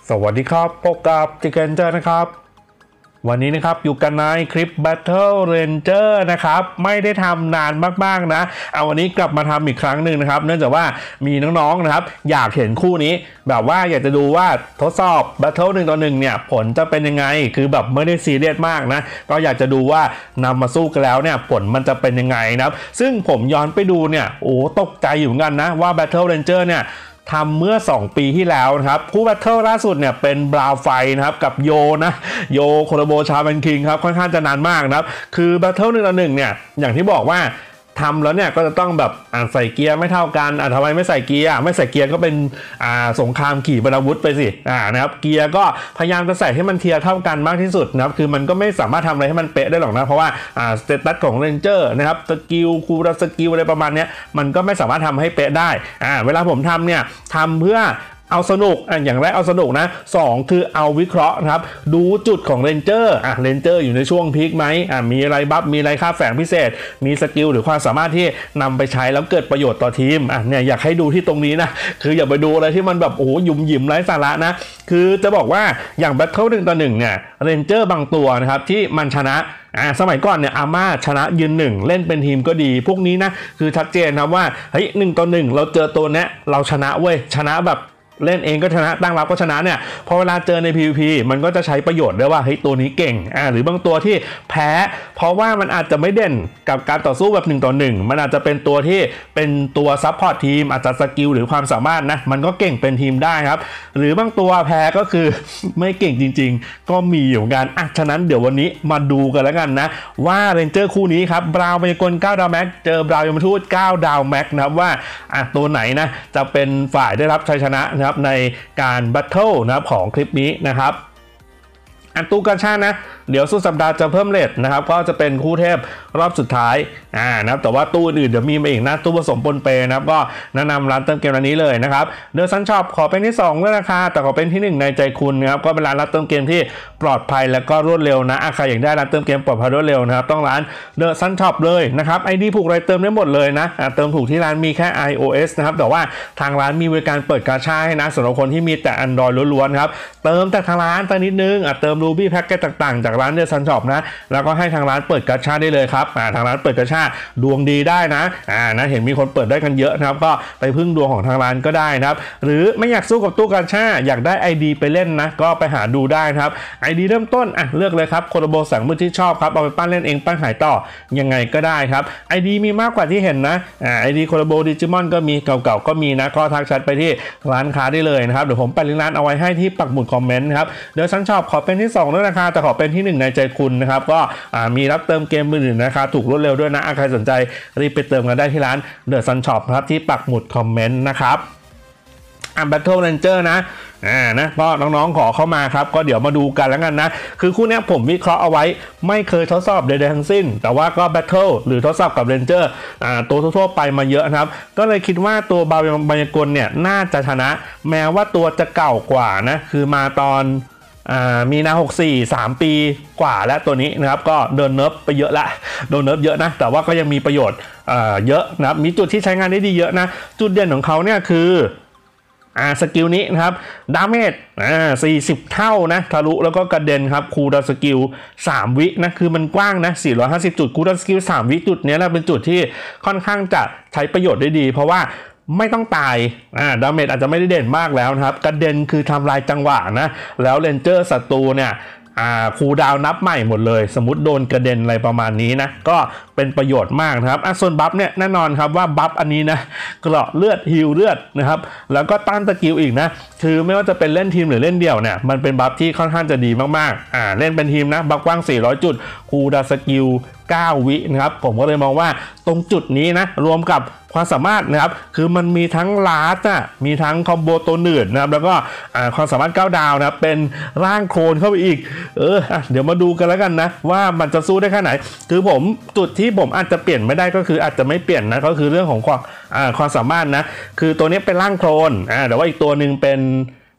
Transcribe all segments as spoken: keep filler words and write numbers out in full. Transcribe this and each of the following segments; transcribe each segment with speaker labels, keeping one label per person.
Speaker 1: สวัสดีครับพบกับจิเกนเจอร์นะครับวันนี้นะครับอยู่กันในคลิป Battle Ranger นะครับไม่ได้ทำนานมากๆนะเอาวันนี้กลับมาทำอีกครั้งหนึ่งนะครับเนื่องจากว่ามีน้องๆนะครับอยากเห็นคู่นี้แบบว่าอยากจะดูว่าทดสอบ Battle หนึ่งต่อหนึ่งเนี่ยผลจะเป็นยังไงคือแบบไม่ได้ซีเรียสมากนะก็อยากจะดูว่านำมาสู้กันแล้วเนี่ยผลมันจะเป็นยังไงนะครับซึ่งผมย้อนไปดูเนี่ยโอ้ตกใจอยู่เหมือนกันนะว่า Battle Ranger เนี่ยทำเมื่อสองปีที่แล้วนะครับคู่แบทเทิลล่าสุดเนี่ยเป็นบราวไฟนะครับกับโยนะโยโคโรโบชาแมนคิงครับค่อนข้างจะนานมากนะครับคือแบทเทิลหนึ่งต่อหนึ่งเนี่ยอย่างที่บอกว่าทำแล้วเนี่ยก็จะต้องแบบอ่าใส่เกียร์ไม่เท่ากันอ่าทำไมไม่ใส่เกียร์ไม่ใส่เกียร์ก็เป็นอ่าสงครามขี่บรรวุธไปสิอ่านะครับเกียร์ก็พยายามจะใส่ให้มันเทียร์เท่ากันมากที่สุดนะครับคือมันก็ไม่สามารถทำอะไรให้มันเป๊ะได้หรอกนะเพราะว่าอ่าสเตตัสของเรนเจอร์นะครับสกิลคูลสกิลอะไรประมาณนี้มันก็ไม่สามารถทำให้เป๊ะได้อ่าเวลาผมทำเนี่ยทำเพื่อเอาสนุกอ่ะอย่างแรกเอาสนุกนะสองคือเอาวิเคราะห์นะครับดูจุดของเรนเจอร์อ่ะเรนเจอร์อยู่ในช่วงพีคไหมอ่ะมีอะไรบัฟมีอะไรค่าแฝงพิเศษมีสกิลหรือความสามารถที่นำไปใช้แล้วเกิดประโยชน์ต่อทีมอ่ะเนี่ยอยากให้ดูที่ตรงนี้นะคืออย่าไปดูอะไรที่มันแบบโอ้หยุ่มหยิมไร้สาระนะคือจะบอกว่าอย่างแบทเทิลหนึ่งต่อหนึ่งเนี่ยเรนเจอร์บางตัวนะครับที่มันชนะอ่าสมัยก่อนเนี่ยอาม่าชนะยืนหนึ่งเล่นเป็นทีมก็ดีพวกนี้นะคือชัดเจนนะว่าเฮ้ยหนึ่งต่อหนึ่งเราเจอตัวเนี้ยเราชนะเว้ยชนะแบบเล่นเองก็ชนะตั้งรับก็ชนะเนี่ยพอเวลาเจอใน พี วี พี มันก็จะใช้ประโยชน์ได้ว่าเฮ้ยตัวนี้เก่งอ่าหรือบางตัวที่แพ้เพราะว่ามันอาจจะไม่เด่นกับการต่อสู้แบบหนึ่งต่อหนึ่งมันอาจจะเป็นตัวที่เป็นตัวซัพพอร์ตทีมอาจจะสกิลหรือความสามารถนะมันก็เก่งเป็นทีมได้ครับหรือบางตัวแพ้ก็คือไม่เก่งจริงๆก็มีอยู่กันอ่ะฉะนั้นเดี๋ยววันนี้มาดูกันแล้วกันนะว่าเรนเจอร์คู่นี้ครับบราวน์มายากลเก้าดาวแม็กเจอบราวยมทูตเก้าดาวแม็กนะครับว่าอ่ะตัวไหนนะจะเป็นฝ่ายได้รับชัยชนะในการแบทเทิลนะครับของคลิปนี้นะครับอันตู้กาชานะเดี๋ยวสุดสัปดาห์จะเพิ่มเรทนะครับก็จะเป็นคู่เทพรอบสุดท้ายอ่านะครับแต่ว่าตู้อื่นเดี๋ยวมีมาอีกนะตู้ผสมปนเปนะครับก็แนะนำร้านเติมเกมร้านนี้เลยนะครับเดอะซันช็อปขอเป็นที่สองด้วยราคาแต่ขอเป็นที่หนึ่งในใจคุณนะครับก็เป็นร้านรับเติมเกมที่ปลอดภัยและก็รวดเร็วนะใครอยากได้ร้านเติมเกมปลอดภัยรวดเร็วนะครับต้องร้านเดอะซันช็อปเลยนะครับไอดีผูกรายเติมได้หมดเลยนะเติมถูกที่ร้านมีแค่ iOS นะครับแต่ว่าทางร้านมีบริการเปิดกาชาให้นะสำหรับคนที่มีแต่ Android ล้วนๆครับเติมแต่ทางร้านตั้งนิดนึงเติม Ruby แพ็คเกจต่างๆจากร้านเดอะซันช็อปนะแล้วก็ให้ทางร้านเปิดกาชาได้เลยครับทางร้านเปิดกาชาดวงดีได้นะอ่านะเห็นมีคนเปิดได้กันเยอะนะครับก็ไปพึ่งดวงของทางร้านก็ได้นะครับหรือไม่อยากสู้กับตู้กาชาอยากได้ ไอ ดี ไปเล่นนะก็ไปหาดูได้นะครับ ไอ ดี เริ่มต้นอ่ะเลือกเลยครับโคโรโบแสงมืดที่ชอบครับเอาไปปั้นเล่นเองปั้นขายต่อยังไงก็ได้ครับ ไอ ดี มีมากกว่าที่เห็นนะอ่า ไอ ดี โคโรโบดิจิมอนก็มีเก่าๆก็มีนะก็ทักแชทไปที่ร้านค้าได้เลยนะครับเดี๋ยวผมแปะลิงก์ร้านเอาไว้ให้ที่ปักหมุดคอมเมนต์ครับเดี๋ยวฉันชอบขอเป็นที่สองด้วยราคาแต่ขอเป็นที่หนึ่งในใจคุณนะครับก็มีรับเติมเกมมือถือนะคะถูกรวดเร็วด้วยนะใครสนใจรีบไปเติมกันได้ที่ร้านเดอะซันช็อปครับที่ปักหมุดคอมเมนต์นะครับอ่ะ Battle Ranger นะอ่านะก็น้องๆขอเข้ามาครับก็เดี๋ยวมาดูกันแล้วกันนะคือคู่นี้ผมวิเคราะห์เอาไว้ไม่เคยทดสอบใดๆทั้งสิ้นแต่ว่าก็ Battle หรือทดสอบกับ Ranger อ่าตัวทั่วๆไปมาเยอะนะครับก็เลยคิดว่าตัวบาวยมายากลเนี่ยน่าจะชนะแม้ว่าตัวจะเก่ากว่านะคือมาตอนอ่ามีนาหกสี่ สามปีกว่าแล้วตัวนี้นะครับก็โดนเนิร์ฟไปเยอะละโดนเนิร์ฟเยอะนะแต่ว่าก็ยังมีประโยชน์เอ่อเยอะนะครับมีจุดที่ใช้งานได้ดีเยอะนะจุดเด่นของเขาเนี่ยคืออ่าสกิลนี้นะครับดาเมจอ่าสี่สิบเท่านะทะลุแล้วก็กระเด็นครับคูลดาวน์สกิลสามวินะคือมันกว้างนะสี่ร้อยห้าสิบจุดคูลดาวน์สกิลสามวิจุดนี้แหละเป็นจุดที่ค่อนข้างจะใช้ประโยชน์ได้ดีเพราะว่าไม่ต้องตายอ่าดาเมจอาจจะไม่ได้เด่นมากแล้วนะครับกระเด็นคือทำลายจังหวะนะแล้วเรนเจอร์ศัตรูเนี่ยอ่าคูลดาวน์นับใหม่หมดเลยสมมติโดนกระเด็นอะไรประมาณนี้นะก็เป็นประโยชน์มากนะครับอ่ะส่วนบัฟเนี่ยแน่นอนครับว่าบัฟอันนี้นะเกราะเลือดฮีลเลือดนะครับแล้วก็ต้านสกิลอีกนะคือไม่ว่าจะเป็นเล่นทีมหรือเล่นเดี่ยวเนี่ยมันเป็นบัฟที่ค่อนข้างจะดีมากๆอ่าเล่นเป็นทีมนะบัฟกว้างสี่ร้อยจุดคูลดาวน์สกิลเก้าวินะครับผมก็เลยมองว่าตรงจุดนี้นะรวมกับความสามารถนะครับคือมันมีทั้งลาสอ่ะมีทั้งคอมโบตัวหนืดนะครับแล้วก็ความสามารถเก้าดาวนะครับเป็นร่างโคลนเข้าไปอีกเออเดี๋ยวมาดูกันแล้วกันนะว่ามันจะสู้ได้แค่ไหนคือผมจุดที่ผมอาจจะเปลี่ยนไม่ได้ก็คืออาจจะไม่เปลี่ยนนะก็คือเรื่องของความความสามารถนะคือตัวนี้เป็นร่างโคลนอ่าแต่ว่าอีกตัวหนึ่งเป็น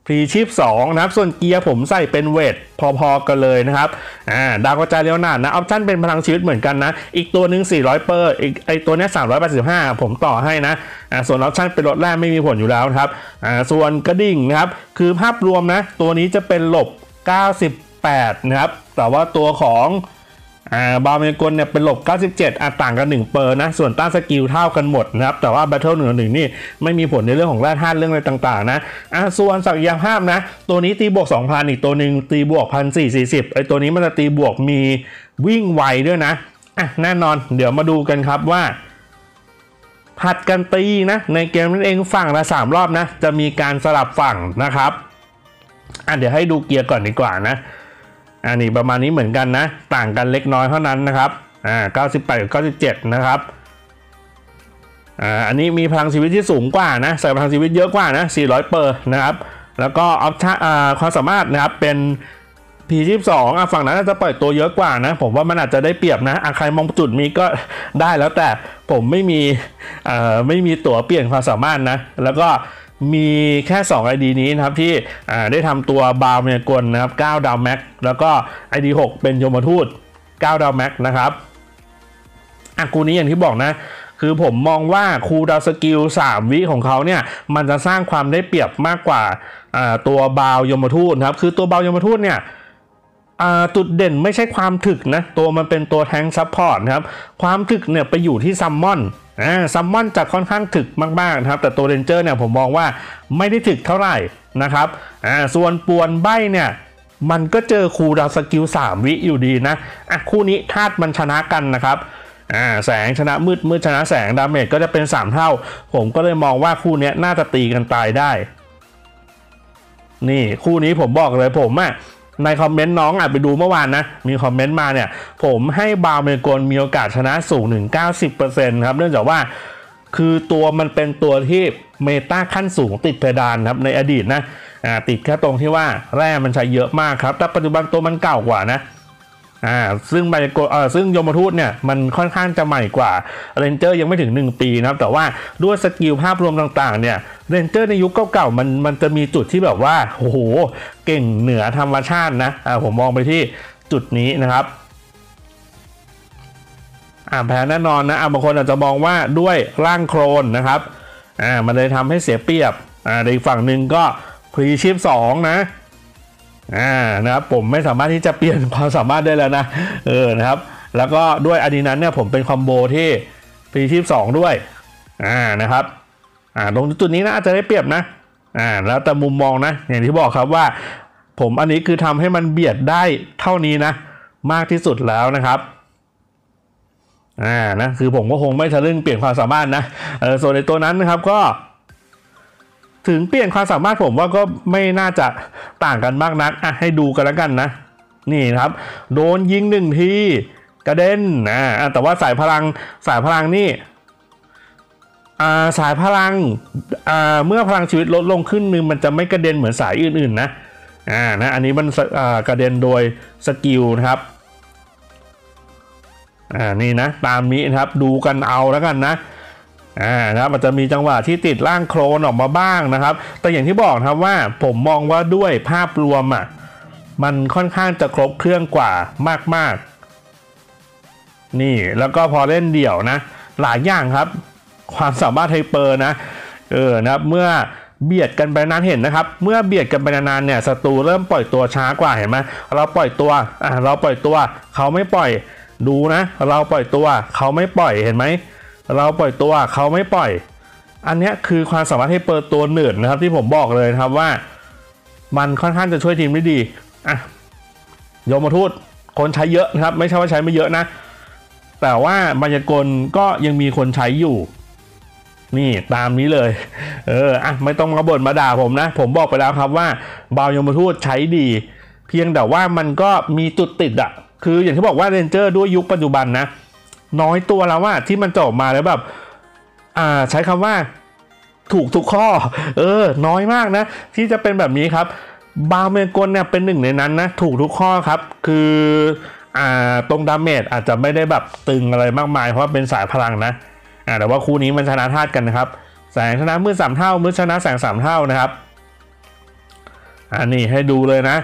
Speaker 1: พรีชีพสองนะครับส่วนเกียร์ผมใส่เป็นเวทพอๆกันเลยนะครับอ่าดาวกระจายเลี้ยวหน้านะออปชั่นเป็นพลังชีวิตเหมือนกันนะอีกตัวหนึ่งสี่ร้อยเปอร์อีกไอตัวนี้สามร้อยแปดสิบห้าผมต่อให้นะอ่าส่วนออปชั่นเป็นรถแร่ไม่มีผลอยู่แล้วครับอ่าส่วนกระดิ่งนะครับคือภาพรวมนะตัวนี้จะเป็นหลบเก้าสิบแปดนะครับแต่ว่าตัวของอ่าบาเมกลเนี่ยเป็นหลบเก้าสิบเจ็ดอ่ะต่างกันหนึ่งเปอร์นะส่วนต้านสกิลเท่ากันหมดนะครับแต่ว่า Battle หนึ่งหนึ่งนี่ไม่มีผลในเรื่องของแร่ธาตุเรื่องอะไรต่างๆนะอ่ะส่วนศักยภาพนะตัวนี้ตีบวก สองพัน อีกตัวหนึ่งตีบวก หนึ่งพันสี่ร้อยสี่สิบ ไอตัวนี้มันจะตีบวกมีวิ่งไวด้วยนะอ่ะแน่นอนเดี๋ยวมาดูกันครับว่าผัดกันตีนะในเกมนั่นเองฝั่งละสามรอบนะจะมีการสลับฝั่งนะครับอ่ะเดี๋ยวให้ดูเกียร์ก่อนดีกว่านะอันนี้ประมาณนี้เหมือนกันนะต่างกันเล็กน้อยเท่านั้นนะครับอ่าเก้าสิบแปดกับเก้าสิบเจ็ดนะครับอ่าอันนี้มีพลังชีวิตที่สูงกว่านะใส่พลังชีวิตเยอะกว่านะสี่ร้อยเปอร์นะครับแล้วก็ออปชั่นอ่าความสามารถนะครับเป็น พี ยี่สิบสอง อ่ะฝั่งนั้นจะปล่อยตัวเยอะกว่านะผมว่ามันอาจจะได้เปรียบนะอ่ะใครมองจุดมีก็ได้แล้วแต่ผมไม่มีอ่าไม่มีตั๋วเปลี่ยนความสามารถนะแล้วก็มีแค่สอง ไอ ดี นี้นะครับที่ได้ทำตัวบาวเมียกลนะครับเก้าดาวแม็กแล้วก็ ไอ ดี หกเป็นยมทูตเก้าดาวแม็กนะครับอ่ะกูนี้อย่างที่บอกนะคือผมมองว่าคูลดาวน์สกิลสามวิของเขาเนี่ยมันจะสร้างความได้เปรียบมากกว่าตัวบาวยมทูตนะครับคือตัวบาวยมทูตเนี่ยจุดเด่นไม่ใช่ความถึกนะตัวมันเป็นตัวแทงซัพพอร์ตนะครับความถึกเนี่ยไปอยู่ที่ซัมมอนอ่าซัมมอนจะค่อนข้างถึกมากๆนะครับแต่ตัวเรนเจอร์เนี่ยผมมองว่าไม่ได้ถึกเท่าไหร่นะครับอ่าส่วนปวนใบเนี่ยมันก็เจอคูลดาวน์สกิลสามวิอยู่ดีนะอ่ะคู่นี้ธาตุมันชนะกันนะครับอ่าแสงชนะมืดมืดชนะแสงดาเมจก็จะเป็นสามเท่าผมก็เลยมองว่าคู่นี้น่าจะตีกันตายได้นี่คู่นี้ผมบอกเลยผมอ่ะในคอมเมนต์น้องอาจไปดูเมื่อวานนะมีคอมเมนต์มาเนี่ยผมให้บาวเมกลมีโอกาสชนะสูงถึง เก้าสิบเปอร์เซ็นต์ ครับเนื่องจากว่าคือตัวมันเป็นตัวที่เมตาขั้นสูงติดเพดานครับในอดีตนะอ่าติดแค่ตรงที่ว่าแร่มันใช้เยอะมากครับแต่ปัจจุบันตัวมันเก่ากว่านะอ่าซึ่งไบโกเออซึ่งยมทูตเนี่ยมันค่อนข้างจะใหม่กว่าเรนเจอร์ยังไม่ถึงหนึ่งปีนะครับแต่ว่าด้วยสกิลภาพรวมต่างๆเนี่ยเรนเจอร์ในยุคเก่าๆมันมันจะมีจุดที่แบบว่าโอ้โหเก่งเหนือธรรมชาตินะอ่าผมมองไปที่จุดนี้นะครับอ่าแพ้แน่นอนนะอ่าบางคนอาจจะมองว่าด้วยร่างโครนนะครับอ่ามันเลยทำให้เสียเปรียบอ่าในอีกฝั่งหนึ่งก็พรีชิปสองนะอ่านะครับผมไม่สามารถที่จะเปลี่ยนความสามารถได้แล้วนะเออนะครับแล้วก็ด้วยอดีนั้นเนี่ยผมเป็นคอมโบที่พรีชิปสองด้วยอ่านะครับอ่าตรงจุดนี้นะอาจจะได้เปรียบนะอ่าแล้วแต่มุมมองนะอย่างที่บอกครับว่าผมอันนี้คือทำให้มันเบียดได้เท่านี้นะมากที่สุดแล้วนะครับอ่านะคือผมก็คงไม่ทะลึ่งเปลี่ยนความสามารถนะเออส่วนในตัวนั้นนะครับก็ถึงเปลี่ยนความสามารถผมว่าก็ไม่น่าจะต่างกันมากนักอ่ะให้ดูกันแล้วกันนะนี่ครับโดนยิงหนึ่งทีกระเด็นนะแต่ว่าสายพลังสายพลังนี่อ่าสายพลังอ่าเมื่อพลังชีวิตลดลงขึ้นนึงมันจะไม่กระเด็นเหมือนสายอื่นๆนะอ่านะอันนี้มันอ่ากระเด็นโดยสกิลนะครับอ่านี่นะตามนี้นะครับดูกันเอาแล้วกันนะอ่านะครับมันจะมีจังหวะที่ติดร่างโครนออกมาบ้างนะครับแต่อย่างที่บอกครับว่าผมมองว่าด้วยภาพรวมอ่ะมันค่อนข้างจะครบเครื่องกว่ามากๆนี่แล้วก็พอเล่นเดี่ยวนะหลายอย่างครับความสามารถไฮเปอร์นะเออนะครับเมื่อเบียดกันไปนานเห็นนะครับเมื่อเบียดกันไปนานๆเนี่ยศัตรูเริ่มปล่อยตัวช้ากว่าเห็นไหมเราปล่อยตัวอ่าเราปล่อยตัวเขาไม่ปล่อยดูนะเราปล่อยตัวเขาไม่ปล่อยเห็นไหมเราปล่อยตัวเขาไม่ปล่อยอันนี้คือความสามารถให้เปิดตัวเหนืดนะครับที่ผมบอกเลยครับว่ามันค่อนข้างจะช่วยทีมได้ดีอ่ะยมทูตคนใช้เยอะนะครับไม่ใช่ว่าใช้ไม่เยอะนะแต่ว่ามายากลก็ยังมีคนใช้อยู่นี่ตามนี้เลยเอออ่ะไม่ต้องมาบ่นมาด่าผมนะผมบอกไปแล้วครับว่าบาวยมทูตใช้ดีเพียงแต่ว่ามันก็มีจุดติดอ่ะคืออย่างที่บอกว่าเรนเจอร์ด้วยยุคปัจจุบันนะน้อยตัวแล้วว่าที่มันจะออกมาแล้วแบบอ่าใช้คำว่าถูกทุกข้อเออน้อยมากนะที่จะเป็นแบบนี้ครับบาวเมกลเนี่ยเป็นหนึ่งในนั้นนะถูกทุกข้อครับคืออ่าตรงดาเมจอาจจะไม่ได้แบบตึงอะไรมากมายเพราะเป็นสายพลังนะอ่าแต่ว่าคู่นี้มันชนะธาตุกันนะครับแสงชนะมืดสามเท่ามืดชนะแสงสามเท่านะครับอันนี้ให้ดูเลยนะ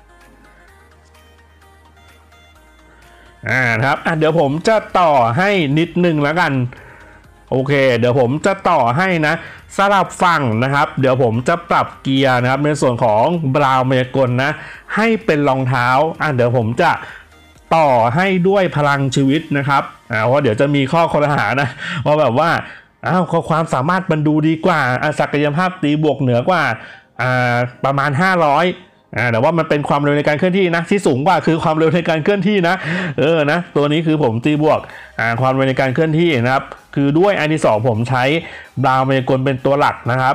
Speaker 1: อ่าครับอ่ะเดี๋ยวผมจะต่อให้นิดนึงแล้วกันโอเคเดี๋ยวผมจะต่อให้นะสลับฝั่งนะครับเดี๋ยวผมจะปรับเกียร์นะครับในส่วนของบราวน์มายากลนะให้เป็นรองเท้าอ่ะเดี๋ยวผมจะต่อให้ด้วยพลังชีวิตนะครับอ่าว่าเดี๋ยวจะมีข้อคอรหานะว่าแบบว่าอ้าวความสามารถมันดูดีกว่าศักยภาพตีบวกเหนือกว่าอ่าประมาณห้าร้อยอ่าแต่ว่ามันเป็นความเร็วในการเคลื่อนที่นะที่สูงกว่าคือความเร็วในการเคลื่อนที่นะเออนะตัวนี้คือผมตีบวกอ่าความเร็วในการเคลื่อนที่นะครับคือด้วยอันที่สองผมใช้บราวน์มายากลเป็นตัวหลักนะครับ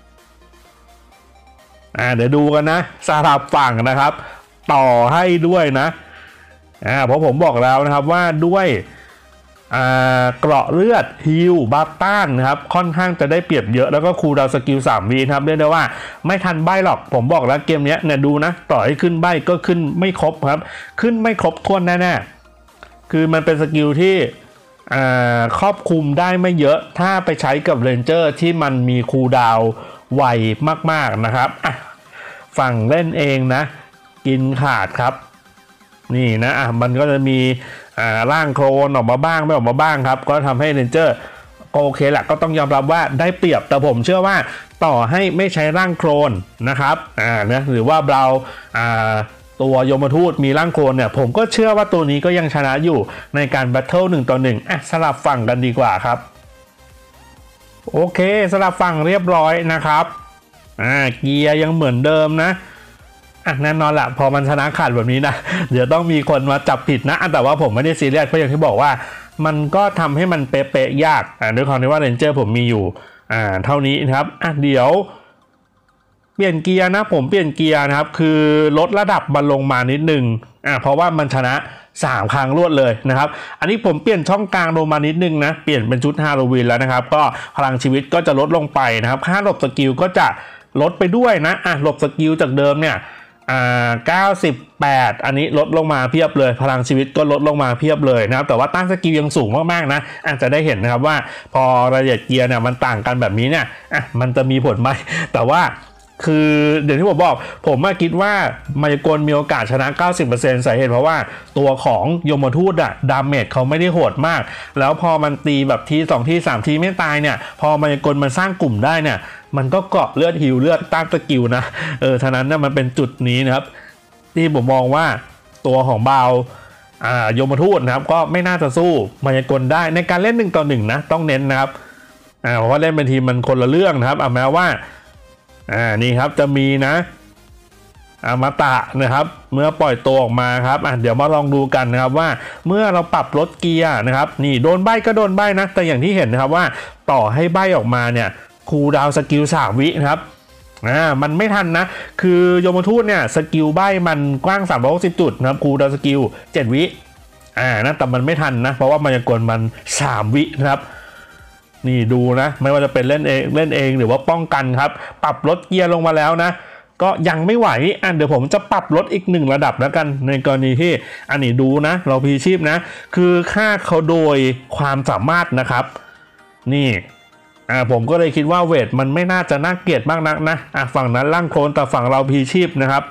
Speaker 1: อ่าเดี๋ยวดูกันนะสลับฝั่งนะครับต่อให้ด้วยนะอ่าเพราะผมบอกแล้วนะครับว่าด้วยอ่าเกราะเลือดฮิลบัฟต้านนะครับค่อนข้างจะได้เปรียบเยอะแล้วก็คูลดาวน์สกิลสามวิครับเรียกได้ว่าไม่ทันใบหรอกผมบอกแล้วเกมนี้เนี่ยดูนะต่อให้ขึ้นใบก็ขึ้นไม่ครบครับขึ้นไม่ครบถ้วนแน่ๆคือมันเป็นสกิลที่อ่าครอบคลุมได้ไม่เยอะถ้าไปใช้กับเรนเจอร์ที่มันมีคูลดาวน์ไวมากๆนะครับอ่ะฝั่งเล่นเองนะกินขาดครับนี่นะอ่ะมันก็จะมีอ่าร่างโคลนออกมาบ้างไม่ออกมาบ้างครับก็ทำให้เรนเจอร์โอเคแหละก็ต้องยอมรับว่าได้เปรียบแต่ผมเชื่อว่าต่อให้ไม่ใช้ร่างโคลนนะครับอ่านะหรือว่าเราอ่าตัวยมทูตมีร่างโคลนเนี่ยผมก็เชื่อว่าตัวนี้ก็ยังชนะอยู่ในการแบทเทิลหนึ่งต่อหนึ่งอ่ะสลับฝั่งกันดีกว่าครับโอเคสลับฝั่งเรียบร้อยนะครับอ่าเกียร์ยังเหมือนเดิมนะอ่ะแน่นอนแหละพอมันชนะขาดแบบนี้นะเดี๋ยวต้องมีคนมาจับผิดนะแต่ว่าผมไม่ได้ซีเรียสเพราะอย่างที่บอกว่ามันก็ทำให้มันเป๊ะๆยากอ่าด้วยความที่ว่าเรนเจอร์ผมมีอยู่อ่าเท่านี้นะครับอ่ะเดี๋ยวเปลี่ยนเกียร์นะผมเปลี่ยนเกียร์นะครับคือลดระดับมันลงมานิดนึงอ่าเพราะว่ามันชนะสามครั้งรวดเลยนะครับอันนี้ผมเปลี่ยนช่องกลางลงมานิดนึงนะเปลี่ยนเป็นชุดฮาโลวีนแล้วนะครับก็พลังชีวิตก็จะลดลงไปนะครับค่าหลบสกิลก็จะลดไปด้วยนะอ่ะหลบสกิลจากเดิมเนี่ยอ่าเก้าสิบแปดอันนี้ลดลงมาเพียบเลยพลังชีวิตก็ลดลงมาเพียบเลยนะครับแต่ว่าต้านสกิลยังสูงมากๆนะอาจจะได้เห็นนะครับว่าพอรายละเอียดเกียร์เนี่ยมันต่างกันแบบนี้เนี่ยอ่ะมันจะมีผลไหมแต่ว่าคือเดี๋ยวที่ผมบอกผมมาคิดว่ามายากลมีโอกาสชนะ เก้าสิบเปอร์เซ็นต์ สาเหตุเพราะว่าตัวของยมทูตอะดาเมจเขาไม่ได้โหดมากแล้วพอมันตีแบบทีสองทีสามทีไม่ตายเนี่ยพอมายากลมันสร้างกลุ่มได้เนี่ยมันก็เกาะเลือดฮิวเลือดต้านสกิลนะเออฉะนั้นเนี่ยมันเป็นจุดนี้นะครับที่ผมมองว่าตัวของบาวอ่ายมทูตนะครับก็ไม่น่าจะสู้มายากลได้ในการเล่นหนึ่งต่อหนึ่งนะต้องเน้นนะครับอ่าเพราะว่าเล่นเป็นทีมมันคนละเรื่องนะครับเอาแม้ว่าอ่านี่ครับจะมีนะอมตะนะครับเมื่อปล่อยตัวออกมาครับอ่ะเดี๋ยวมาลองดูกันนะครับว่าเมื่อเราปรับลดเกียร์นะครับนี่โดนใบก็โดนใบนะแต่อย่างที่เห็นนะครับว่าต่อให้ใบออกมาเนี่ยคูลดาวน์สกิลสามวินะครับอ่ามันไม่ทันนะคือยมทูตเนี่ยสกิลใบมันกว้างสามร้อยหกสิบจุดนะครับคูลดาวน์สกิลเจ็ดวิอ่านะแต่มันไม่ทันนะเพราะว่ามายากลมันสามวินะครับนี่ดูนะไม่ว่าจะเป็นเล่นเองเล่นเองหรือว่าป้องกันครับปรับลดเกียร์ลงมาแล้วนะก็ยังไม่ไหวอ่ะเดี๋ยวผมจะปรับลดอีกหนึ่งระดับแล้วกันในกรณีที่อันนี้ดูนะเราพีชีพนะคือค่าเขาโดยความสามารถนะครับนี่อ่าผมก็เลยคิดว่าเวทมันไม่น่าจะน่าเกลียดมากนักนะอ่ะฝั่งนั้นล่างโคลนแต่ฝั่งเราพีชีพนะครับ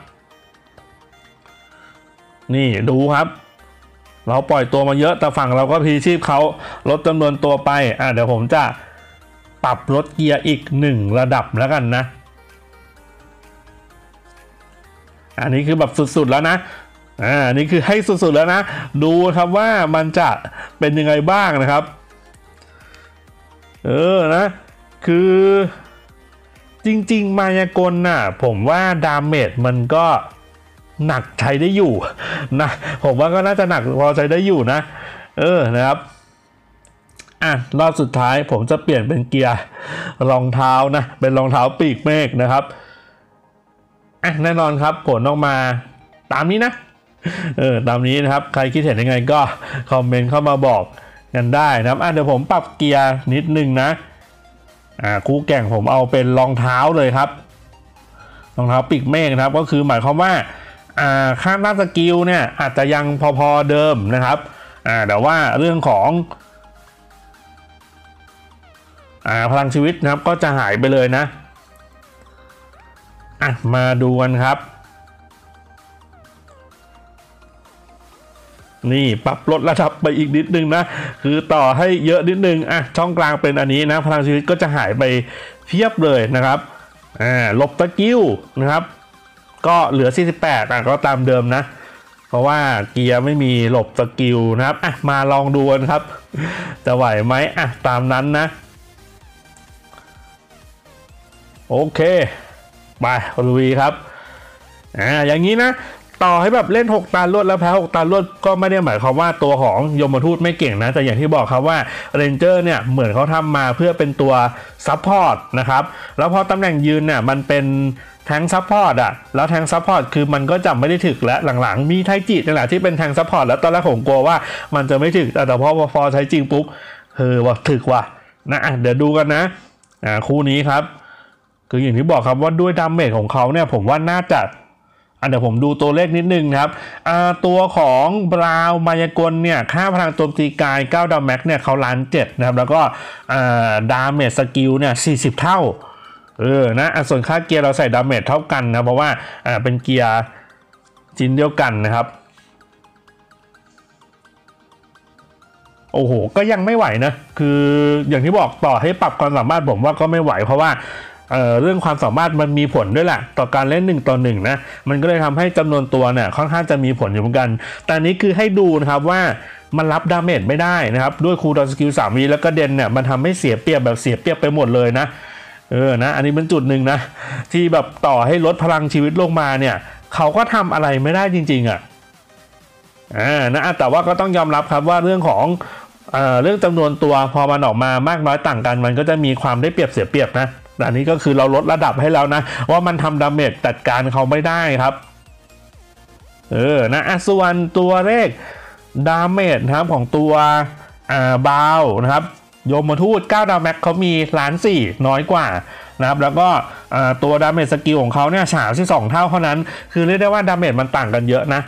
Speaker 1: นี่ดูครับเราปล่อยตัวมาเยอะแต่ฝั่งเราก็พีชีพเขาลดจำนวนตัวไปอ่ะเดี๋ยวผมจะปรับลดเกียร์อีกหนึ่งระดับแล้วกันนะอันนี้คือแบบสุดๆแล้วนะอ่าอันนี้คือให้สุดๆแล้วนะดูครับว่ามันจะเป็นยังไงบ้างนะครับเออนะคือจริงๆมายากลน่ะผมว่าดาเมจมันก็หนักใช้ได้อยู่นะผมว่าก็น่าจะหนักพอใช้ได้อยู่นะเออนะครับอ่ะรอบสุดท้ายผมจะเปลี่ยนเป็นเกียร์รองเท้านะเป็นรองเท้าปีกเมฆนะครับอ่ะแน่นอนครับผลออกมาตามนี้นะเออตามนี้นะครับใครคิดเห็นยังไงก็คอมเมนต์เข้ามาบอกกันได้นะครับอ่ะเดี๋ยวผมปรับเกียร์นิดนึงนะอ่าคู่แข่งผมเอาเป็นรองเท้าเลยครับรองเท้าปีกเมฆนะครับก็คือหมายความว่าอ่าค่าหน้าสกิลเนี่ยอาจจะยังพอๆเดิมนะครับอ่าแต่ว่าเรื่องของอ่าพลังชีวิตนะครับก็จะหายไปเลยนะอ่ะมาดูกันครับนี่ปรับลดระดับไปอีกนิดนึงนะคือต่อให้เยอะนิดนึงอ่ะช่องกลางเป็นอันนี้นะพลังชีวิตก็จะหายไปเพียบเลยนะครับอ่าลบตะกิ้วนะครับก็เหลือสี่สิบแปดอ่ะก็ตามเดิมนะเพราะว่าเกียร์ไม่มีหลบสกิลนะครับอ่ะมาลองดูกันครับจะไหวไหมอ่ะตามนั้นนะโอเคไปลุยครับอ่าอย่างนี้นะต่อให้แบบเล่นหกตาลวดแล้วแพ้หกตาลวดก็ไม่ได้หมายความว่าตัวของยมทูตไม่เก่งนะแต่อย่างที่บอกครับว่าเรนเจอร์เนี่ยเหมือนเขาทำมาเพื่อเป็นตัวซัพพอร์ตนะครับแล้วพอตำแหน่งยืนเนี่ยมันเป็นแทงซัพพอร์ตอ่ะแล้วแทงซัพพอร์ตคือมันก็จะไม่ได้ถึกและหลังๆมีไทจินี่แหละที่เป็นแทงซัพพอร์ตแล้วตอนแรกผมกลัวว่ามันจะไม่ถึกแต่พอพอใช้จริงปุ๊บเฮ้ยว่าถึกว่ะนะเดี๋ยวดูกันนะอ่าคู่นี้ครับคืออย่างที่บอกครับว่าด้วยดาเมจของเขาเนี่ยผมว่าน่าจะอันเดี๋ยวผมดูตัวเลขนิดนึงครับตัวของบราวมายากลเนี่ยค่าพลังโจมตีกายเก้าดาเมจเนี่ยเขาล้านเจ็ดนะครับแล้วก็ดาเมจสกิลเนี่ยสี่สิบเท่าเออนะส่วนค่าเกียร์เราใส่ดาเมจเท่ากันนะเพราะว่าเป็นเกียร์ชิ้นเดียวกันนะครับโอ้โหก็ยังไม่ไหวนะคืออย่างที่บอกต่อให้ปรับความสามารถผมว่าก็ไม่ไหวเพราะว่าเอ่อเรื่องความสามารถมันมีผลด้วยแหละต่อการเล่นหนึ่งต่อหนึ่งนะมันก็เลยทำให้จำนวนตัวเนี่ยค่อนข้างจะมีผลอยู่เหมือนกันแต่นี้คือให้ดูนะครับว่ามันรับดาเมจไม่ได้นะครับด้วยคูลดาวน์สกิลสามวิแล้วก็เดนเนี่ยมันทำให้เสียเปรียบแบบเสียเปรียบไปหมดเลยนะเออนะอันนี้เป็นจุดหนึ่งนะที่แบบต่อให้ลดพลังชีวิตลงมาเนี่ยเขาก็ทำอะไรไม่ได้จริงๆอ่ะอ่านะแต่ว่าก็ต้องยอมรับครับว่าเรื่องของเอ่อเรื่องจำนวนตัวพอมันออกมามากน้อยต่างกันมันก็จะมีความได้เปรียบเสียเปรียบนะอันนี้ก็คือเราลดระดับให้แล้วนะว่ามันทำดาเมจจัดการเขาไม่ได้ครับเออนะส่วนตัวเลขดาเมจนะครับของตัวอ่าบาวนะครับโยมทูตเก้าดาวแม็กเขามีล้านสี่น้อยกว่านะครับแล้วก็ตัวดาเมจสกิลของเขาเนี่ยฉาบที่สองเท่าเท่านั้นคือเรียกได้ว่าดาเมจมันต่างกันเยอะนะ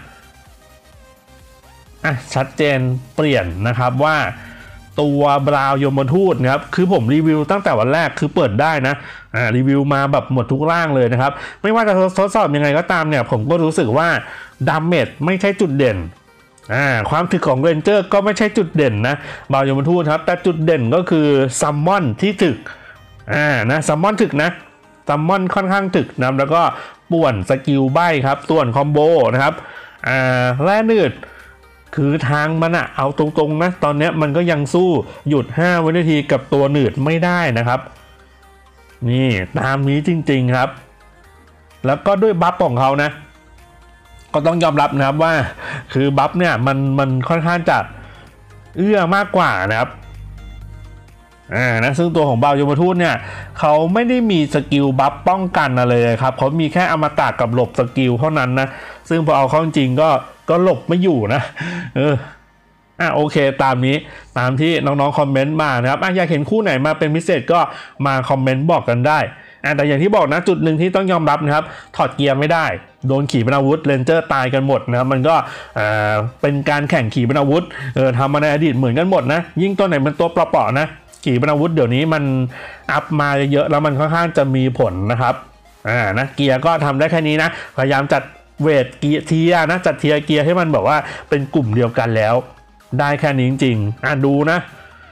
Speaker 1: อ่ะชัดเจนเปลี่ยนนะครับว่าตัวบราวยมทูตนะครับคือผมรีวิวตั้งแต่วันแรกคือเปิดได้นะอ่ารีวิวมาแบบหมดทุกร่างเลยนะครับไม่ว่าจะทดสอบยังไงก็ตามเนี่ยผมก็รู้สึกว่าดาเมจไม่ใช่จุดเด่นอ่าความถึกของเรนเจอร์ก็ไม่ใช่จุดเด่นนะบราวยมทูตครับแต่จุดเด่นก็คือซัมมอนที่ถึกอ่านะซัมมอนถึกนะซัมมอนค่อนข้างถึกนะแล้วก็ป่วนสกิลใบครับส่วนคอมโบนะครับอ่าแร่นืดคือทางมันอะเอาตรงๆนะตอนนี้มันก็ยังสู้หยุดห้าวินาทีกับตัวหนืดไม่ได้นะครับนี่ตามนี้จริงๆครับแล้วก็ด้วยบัฟของเขานะก็ต้องยอมรับนะครับว่าคือบัฟเนี่ยมันมันค่อนข้างจะเอื้อมากกว่านะครับอ่านะซึ่งตัวของบาวยมทูตเนี่ยเขาไม่ได้มีสกิลบัฟป้องกันอะไรเลยครับเขามีแค่อมตะกับหลบสกิลเท่านั้นนะซึ่งพอเอาเข้าจริงก็ก็หลบไม่อยู่นะเอออ่ะโอเคตามนี้ตามที่น้องๆคอมเมนต์มานะครับอ่ะอยากเห็นคู่ไหนมาเป็นพิเศษก็มาคอมเมนต์บอกกันได้อ่ะแต่อย่างที่บอกนะจุดหนึ่งที่ต้องยอมรับนะครับถอดเกียร์ไม่ได้โดนขี่เป็นอาวุธเรนเจอร์ตายกันหมดนะครับมันก็อ่าเป็นการแข่งขี่เป็นอาวุธเออทำมาในอดีตเหมือนกันหมดนะยิ่งตัวไหนเป็นตัวเปราะๆนะขี่เป็นอาวุธเดี๋ยวนี้มันอัพมาเยอะแล้วมันค่อนข้างจะมีผลนะครับอ่านะเกียร์ก็ทำได้แค่นี้นะพยายามจัดเวทเกียร์เทียนะจัดเทียเกียร์ให้มันแบบว่าเป็นกลุ่มเดียวกันแล้วได้แค่นี้จริงๆอ่ะดูนะ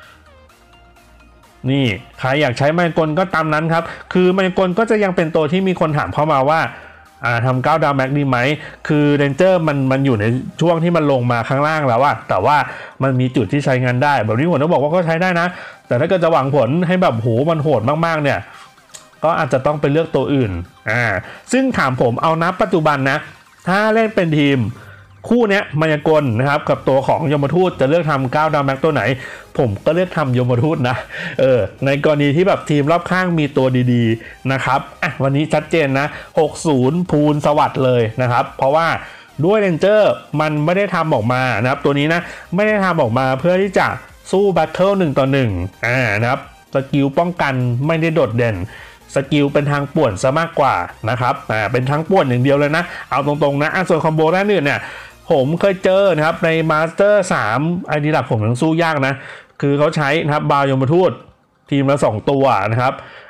Speaker 1: นี่ใครอยากใช้มายากลก็ตามนั้นครับคือมายากลก็จะยังเป็นตัวที่มีคนถามเข้ามาว่าอ่าทำเก้าดาวแม็กดีไหมคือเรนเจอร์มันมันอยู่ในช่วงที่มันลงมาข้างล่างแล้วอะแต่ว่ามันมีจุดที่ใช้งานได้แบบนี้ผมต้องบอกว่าก็ใช้ได้นะแต่ถ้าเกิดจะหวังผลให้แบบโหมันโหดมากๆเนี่ยก็อาจจะต้องไปเลือกตัวอื่นอ่าซึ่งถามผมเอานับปัจจุบันนะถ้าเล่นเป็นทีมคู่เนี้ยมายากลนะครับกับตัวของยมทูตจะเลือกทำเก้าดาวแม็กตัวไหนผมก็เลือกทำยมทูตนะเออในกรณีที่แบบทีมรอบข้างมีตัวดีๆนะครับอ่ะวันนี้ชัดเจนนะหกสิบพูนสวัสดิ์เลยนะครับเพราะว่าด้วยเรนเจอร์มันไม่ได้ทำออกมานะครับตัวนี้นะไม่ได้ทำออกมาเพื่อที่จะสู้แบทเทิลหนึ่งต่อหนึ่งอ่านะครับสกิลป้องกันไม่ได้โดดเด่นสกิลเป็นทางป่วนซะมากกว่านะครับอ่าเป็นทางป่วนอย่างเดียวเลยนะเอาตรงๆนะส่วนคอมโบแรกเนี่ยเนี่ยผมเคยเจอนะครับในมาสเตอร์สามไอดีดับผมยังสู้ยากนะคือเขาใช้นะครับบาวยมทูตทีมละสองตัวนะครับ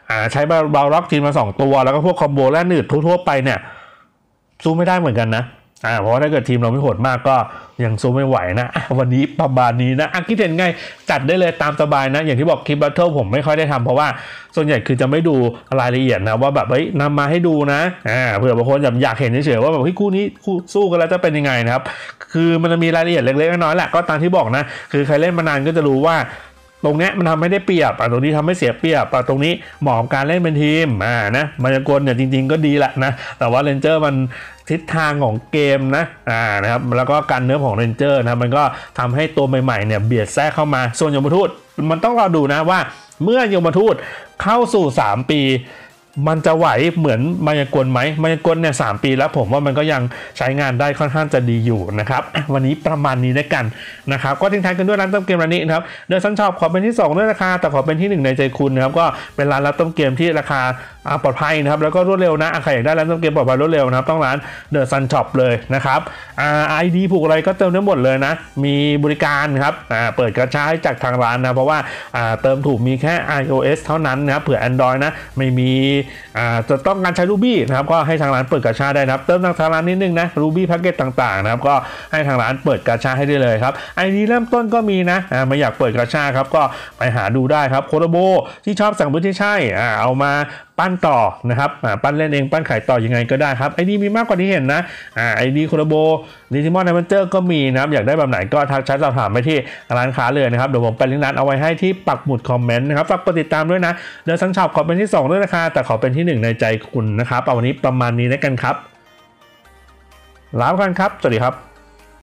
Speaker 1: อ่าใช้บาล็อกจีนมาสองตัวแล้วก็พวกคอมโบแร่หนืดทั่วๆไปเนี่ยสู้ไม่ได้เหมือนกันนะอ่าเพราะว่าถ้าเกิดทีมเราไม่โหดมากก็ยังสู้ไม่ไหวนะวันนี้ประมาณนี้นะคิดเห็นไงจัดได้เลยตามสบายนะอย่างที่บอกคลิปแบทเทิลผมไม่ค่อยได้ทำเพราะว่าส่วนใหญ่คือจะไม่ดูรายละเอียดนะว่าแบบเฮ้ยนำมาให้ดูนะอ่าเผื่อบางคนอยากเห็นเฉยๆว่าแบบเฮ้ยคู่นี้คู่สู้กันแล้วจะเป็นยังไงนะครับคือมันจะมีรายละเอียดเล็กๆน้อยๆแหละก็ตามที่บอกนะคือใครเล่นมานานก็จะรู้ว่าตรงนี้มันทำไม่ได้เปรียบอ่ะตรงนี้ทำให้เสียเปรียบอ่ะตรงนี้เหมาะกับการเล่นเป็นทีมอ่านะมายากลเนี่ยจริงๆก็ดีแหละนะแต่ว่าเรนเจอร์มันทิศทางของเกมนะอ่านะครับแล้วก็การเนื้อของเรนเจอร์นะมันก็ทำให้ตัวใหม่ๆเนี่ยเบียดแทรกเข้ามาส่วนยมทูตมันต้องรอดูนะว่าเมื่อยมทูตเข้าสู่สามปีมันจะไหวเหมือนมายากลไหมมายากลเนี่ยสามปีแล้วผมว่ามันก็ยังใช้งานได้ค่อนข้างจะดีอยู่นะครับวันนี้ประมาณนี้ด้วยกันนะครับก็ทิ้งท้ายกันด้วยร้านเติมเกมร้านนี้นะครับเดอะซันช็อปขอเป็นที่สองด้วยราคาแต่ขอเป็นที่หนึ่งในใจคุณนะครับก็เป็นร้านรับเติมเกมที่ราคาปลอดภัยนะครับแล้วก็รวดเร็วนะใครอยากได้ร้านเติมเกมปลอดภัยรวดเร็วนะครับต้องร้านเดอะซันช็อปเลยนะครับอ่า ไอ ดี ผูกอะไรก็เติมได้หมดเลยนะมีบริการครับอ่าเปิดกระชาให้จากทางร้านนะเพราะว่าอ่าเติมถูกมีแค่ iOS เท่านั้นนะครับเผื่อ Android นะไม่มีอ่าจะต้องการใช้ Ruby นะครับก็ให้ทางร้านเปิดกระชาได้นะครับเติมทางร้านนิดนึงนะ Ruby แพ็กเกจต่างๆนะครับก็ให้ทางร้านเปิดกระชาให้ได้เลยครับ ไอ ดี เริ่มต้นก็มีนะอ่าไม่อยากเปิดกระชาครับก็ไปหาดูได้ครับโคโรโบที่ชอบสั่งพื้นที่ใช่อ่าเอามาปั้นต่อนะครับปั้นเล่นเองปั้นขายต่อยังไงก็ได้ครับไอดีมีมากกว่าที่เห็นนะอ่าไอดีโคโรโบดิจิมอนไดมอนเจอร์ก็มีนะครับอยากได้แบบไหนก็ทักแชทสอบถามไปที่ร้านค้าเลยนะครับเดี๋ยวผมไปลิงก์ร้านเอาไว้ให้ที่ปักหมุดคอมเมนต์นะครับฝากกดติดตามด้วยนะเดี๋ยวซันช็อปขอเป็นที่สองด้วยราคาแต่ขอเป็นที่หนึ่งในใจคุณนะครับเอาวันนี้ประมาณนี้แล้วกันครับลาไปกันครับสวัสดีครับ